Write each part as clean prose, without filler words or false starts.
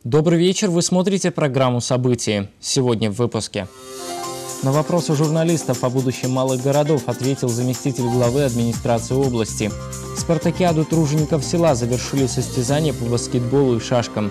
Добрый вечер, вы смотрите программу «События». Сегодня в выпуске. На вопросы журналистов о будущем малых городов ответил заместитель главы администрации области. Спартакиаду тружеников села завершили состязания по баскетболу и шашкам.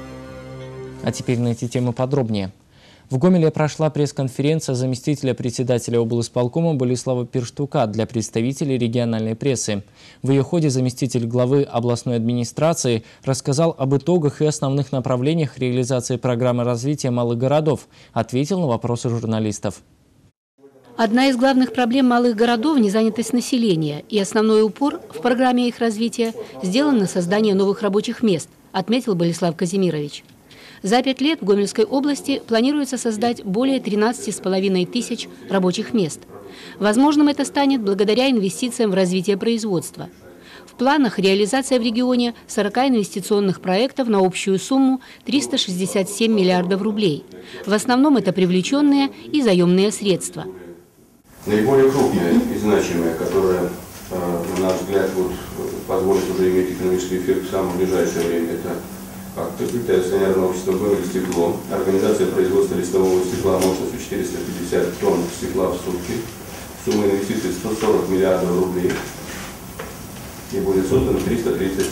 А теперь на эти темы подробнее. В Гомеле прошла пресс-конференция заместителя председателя облисполкома Болеслава Перштука для представителей региональной прессы. В ее ходе заместитель главы областной администрации рассказал об итогах и основных направлениях реализации программы развития малых городов, ответил на вопросы журналистов. Одна из главных проблем малых городов – незанятость населения, и основной упор в программе их развития сделан на создание новых рабочих мест, отметил Болеслав Казимирович. За 5 лет в Гомельской области планируется создать более 13,5 тысяч рабочих мест. Возможным это станет благодаря инвестициям в развитие производства. В планах реализация в регионе 40 инвестиционных проектов на общую сумму 367 миллиардов рублей. В основном это привлеченные и заемные средства. Наиболее крупные и значимые, которые, на наш взгляд, позволят уже иметь экономический эффект в самое ближайшее время, это открытое акционерное общество «Гомель стекло», организация производства листового стекла мощностью 450 тонн стекла в сутки, сумма инвестиций 140 миллиардов рублей, и будет создано 330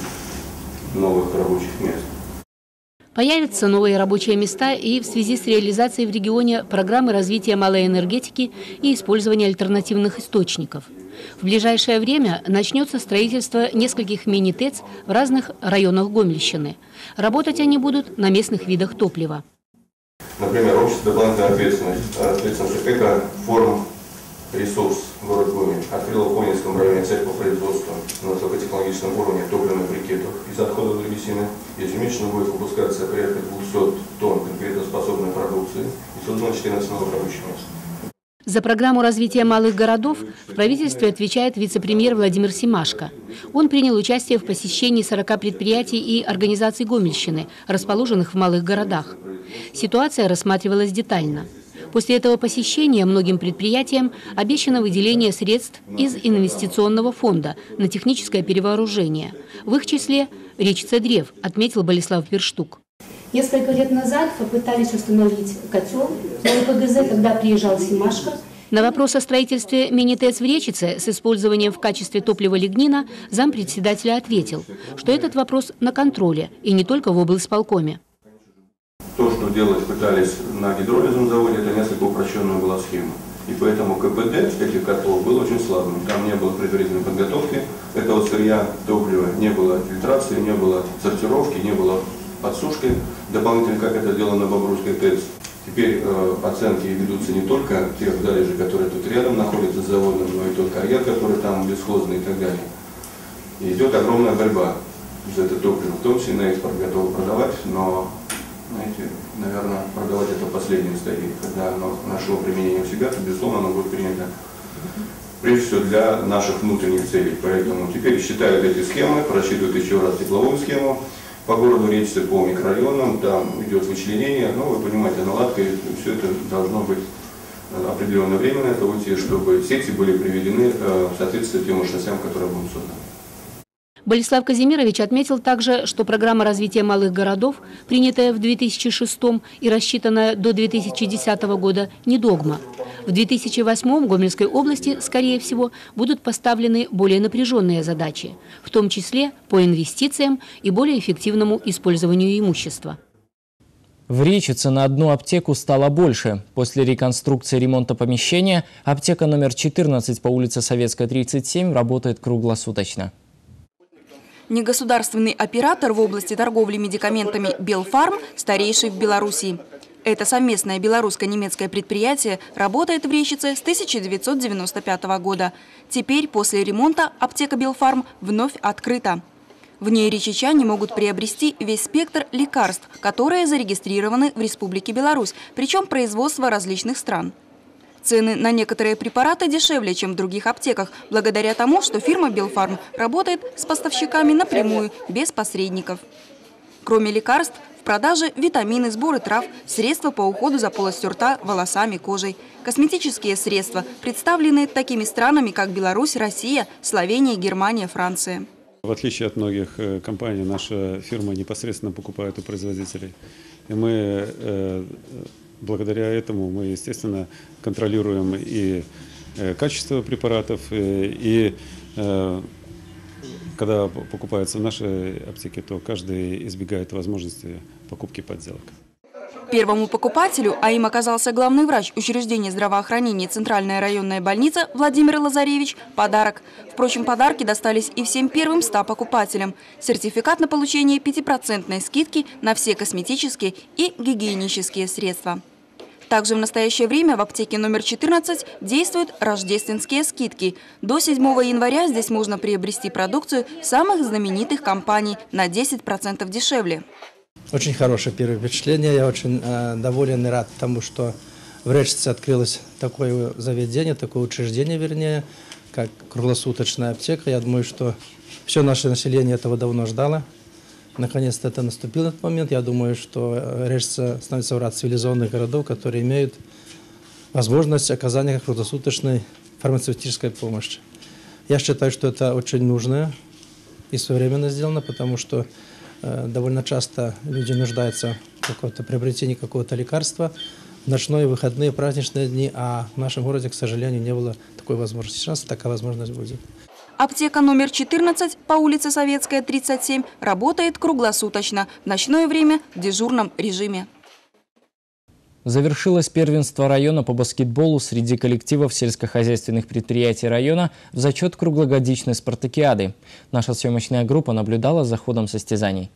новых рабочих мест. Появятся новые рабочие места и в связи с реализацией в регионе программы развития малой энергетики и использования альтернативных источников. В ближайшее время начнется строительство нескольких мини-ТЭЦ в разных районах Гомельщины. Работать они будут на местных видах топлива. Например, общество дополнительной ответственности «Эко-форум ресурс» город Гомель открыло в Конинском районе цех по производству на высокотехнологичном уровне топливных брикетов из отходов древесины. Ежемесячно будет выпускаться порядка 200 тонн конкурентоспособной продукции и создано 14 новых рабочих мест. За программу развития малых городов в правительстве отвечает вице-премьер Владимир Семашко. Он принял участие в посещении 40 предприятий и организаций Гомельщины, расположенных в малых городах. Ситуация рассматривалась детально. После этого посещения многим предприятиям обещано выделение средств из инвестиционного фонда на техническое перевооружение. В их числе речица Древ, отметил Болеслав Перштук. Несколько лет назад попытались установить котел на ОПГЗ, когда приезжал Семашко. На вопрос о строительстве мини-ТЭЦ в Речице с использованием в качестве топлива лигнина зампредседателя ответил, что этот вопрос на контроле и не только в облисполкоме. То, что делать пытались на гидролизном заводе, это несколько упрощенная была схема. И поэтому КПД этих котлов был очень слабым. Там не было предварительной подготовки этого сырья, топлива, не было фильтрации, не было сортировки, не было подсушки дополнительно, как это сделано на Бобруйской ТЭЦ. Теперь оценки ведутся не только тех залежей, которые тут рядом находятся с заводом, но и тот карьер, который там бесхозный и так далее. И идет огромная борьба за это топливо, в том числе на экспорт готовы продавать, но, знаете, наверное, продавать это в последней стадии, когда оно нашло применение у себя, то, безусловно, оно будет принято прежде всего для наших внутренних целей. Поэтому теперь считают эти схемы, просчитывают еще раз тепловую схему. По городу Речице, по микрорайонам, там идет вычленение, но вы понимаете, наладка, и все это должно быть определенное время на это уйти, чтобы сети были приведены в соответствии тем мощностям, которые будут созданы. Болеслав Казимирович отметил также, что программа развития малых городов, принятая в 2006 и рассчитанная до 2010 года, не догма. В 2008 в Гомельской области, скорее всего, будут поставлены более напряженные задачи, в том числе по инвестициям и более эффективному использованию имущества. В Речице на одну аптеку стало больше. После реконструкции и ремонта помещения аптека номер 14 по улице Советская, 37 работает круглосуточно. Негосударственный оператор в области торговли медикаментами «Белфарм» старейший в Беларуси. Это совместное белорусско-немецкое предприятие работает в Речице с 1995 года. Теперь, после ремонта, аптека «Белфарм» вновь открыта. В ней речичане могут приобрести весь спектр лекарств, которые зарегистрированы в Республике Беларусь, причем производства различных стран. Цены на некоторые препараты дешевле, чем в других аптеках, благодаря тому, что фирма «Белфарм» работает с поставщиками напрямую, без посредников. Кроме лекарств, в продаже витамины, сборы трав, средства по уходу за полостью рта, волосами, кожей. Косметические средства, представленные такими странами, как Беларусь, Россия, Словения, Германия, Франция. В отличие от многих компаний, наша фирма непосредственно покупает у производителей. И мы, благодаря этому, мы, естественно, контролируем и качество препаратов, и когда покупается в нашей аптеке, то каждый избегает возможности покупки подделок. Первому покупателю, а им оказался главный врач учреждения здравоохранения Центральная районная больница Владимир Лазаревич, подарок. Впрочем, подарки достались и всем первым 100 покупателям. Сертификат на получение 5% скидки на все косметические и гигиенические средства. Также в настоящее время в аптеке номер 14 действуют рождественские скидки. До 7 января здесь можно приобрести продукцию самых знаменитых компаний на 10% дешевле. Очень хорошее первое впечатление. Я очень доволен и рад тому, что в Речице открылось такое заведение, такое учреждение, вернее, как круглосуточная аптека. Я думаю, что все наше население этого давно ждало. Наконец-то это наступил этот момент. Я думаю, что Речица становится в ряд цивилизованных городов, которые имеют возможность оказания круглосуточной фармацевтической помощи. Я считаю, что это очень нужно и своевременно сделано, потому что довольно часто люди нуждаются в приобретении какого-то лекарства в ночные, выходные, праздничные дни, а в нашем городе, к сожалению, не было такой возможности. Сейчас такая возможность будет. Аптека номер 14 по улице Советская, 37 работает круглосуточно, в ночное время в дежурном режиме. Завершилось первенство района по баскетболу среди коллективов сельскохозяйственных предприятий района в зачет круглогодичной спартакиады. Наша съемочная группа наблюдала за ходом состязаний.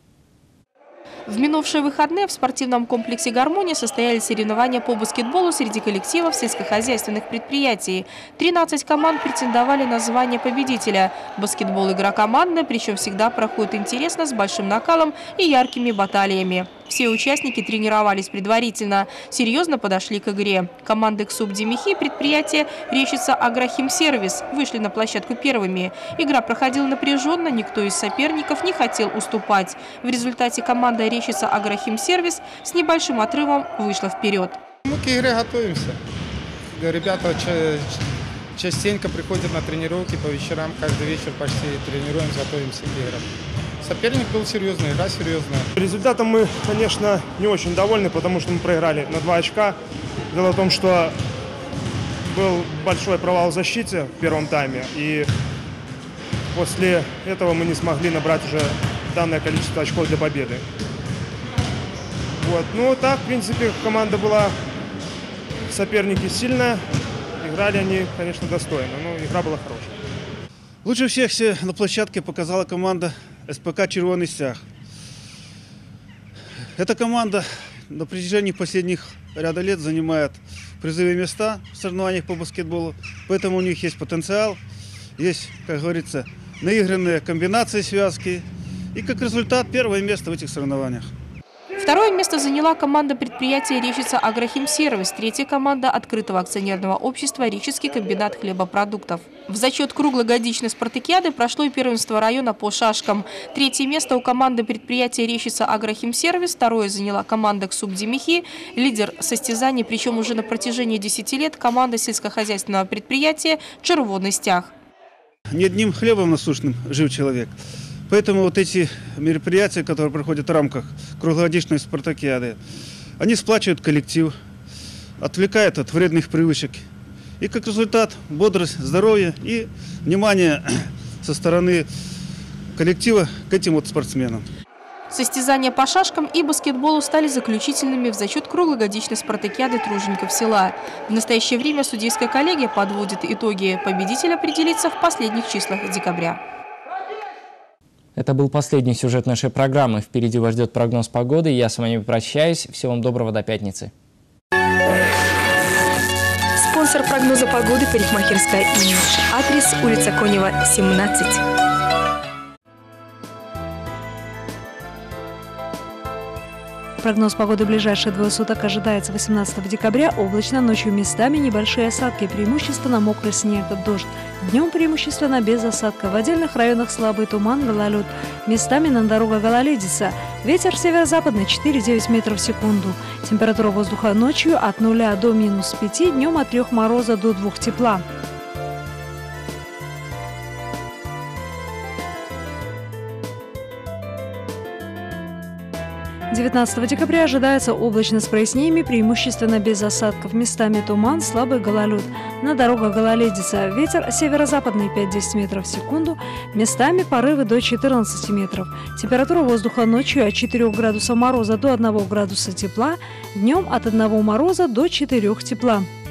В минувшие выходные в спортивном комплексе «Гармония» состоялись соревнования по баскетболу среди коллективов сельскохозяйственных предприятий. 13 команд претендовали на звание победителя. Баскетбол – игра командная, причем всегда проходит интересно, с большим накалом и яркими баталиями. Все участники тренировались предварительно, серьезно подошли к игре. Команды «Ксубдемихи» и предприятия «Речица Агрохимсервис» вышли на площадку первыми. Игра проходила напряженно, никто из соперников не хотел уступать. В результате команда «Речица Агрохимсервис» с небольшим отрывом вышла вперед. Мы к игре готовимся. Ребята частенько приходят на тренировки по вечерам, каждый вечер почти тренируемся, готовимся к играм. Соперник был серьезный, игра серьезная. Результатом мы, конечно, не очень довольны, потому что мы проиграли на 2 очка. Дело в том, что был большой провал в защите в первом тайме, и после этого мы не смогли набрать уже данное количество очков для победы. Вот. Ну, так, в принципе, команда была, соперники сильная, играли они, конечно, достойно, но игра была хорошая. Лучше всех на площадке показала команда СПК «Червоный стяг». Эта команда на протяжении последних ряда лет занимает призовые места в соревнованиях по баскетболу, поэтому у них есть потенциал, есть, как говорится, наигранные комбинации, связки, и как результат первое место в этих соревнованиях. Второе место заняла команда предприятия «Речица Агрохимсервис», третья команда открытого акционерного общества «Речицкий комбинат хлебопродуктов». В зачет круглогодичной спартакиады прошло и первенство района по шашкам. Третье место у команды предприятия «Речица Агрохимсервис», второе заняла команда «Ксубдемихи». Лидер состязаний, причем уже на протяжении 10 лет, команда сельскохозяйственного предприятия «Червоный стяг». Не одним хлебом насущным жив человек. Поэтому вот эти мероприятия, которые проходят в рамках круглогодичной спартакиады, они сплачивают коллектив, отвлекают от вредных привычек. И как результат бодрость, здоровье и внимание со стороны коллектива к этим вот спортсменам. Состязания по шашкам и баскетболу стали заключительными в зачет круглогодичной спартакиады тружеников села. В настоящее время судейская коллегия подводит итоги. Победитель определится в последних числах декабря. Это был последний сюжет нашей программы. Впереди вас ждет прогноз погоды. Я с вами прощаюсь. Всего вам доброго, до пятницы. Спонсор прогноза погоды – парикмахерская «Имидж». Адрес: улица Конева, 17. Прогноз погоды в ближайшие 2 суток ожидается 18 декабря. Облачно, ночью местами небольшие осадки, преимущественно мокрый снег, дождь. Днем преимущественно без осадков. В отдельных районах слабый туман, гололед. Местами на дорогах гололедица. Ветер северо-западный 4-9 метров в секунду. Температура воздуха ночью от 0 до -5, днем от 3 мороза до 2 тепла. 19 декабря ожидается облачно с прояснениями, преимущественно без осадков. Местами туман, слабый гололед. На дорогах гололедица. Ветер северо-западный 5-10 метров в секунду. Местами порывы до 14 метров. Температура воздуха ночью от 4 градусов мороза до 1 градуса тепла. Днем от 1 мороза до 4 тепла.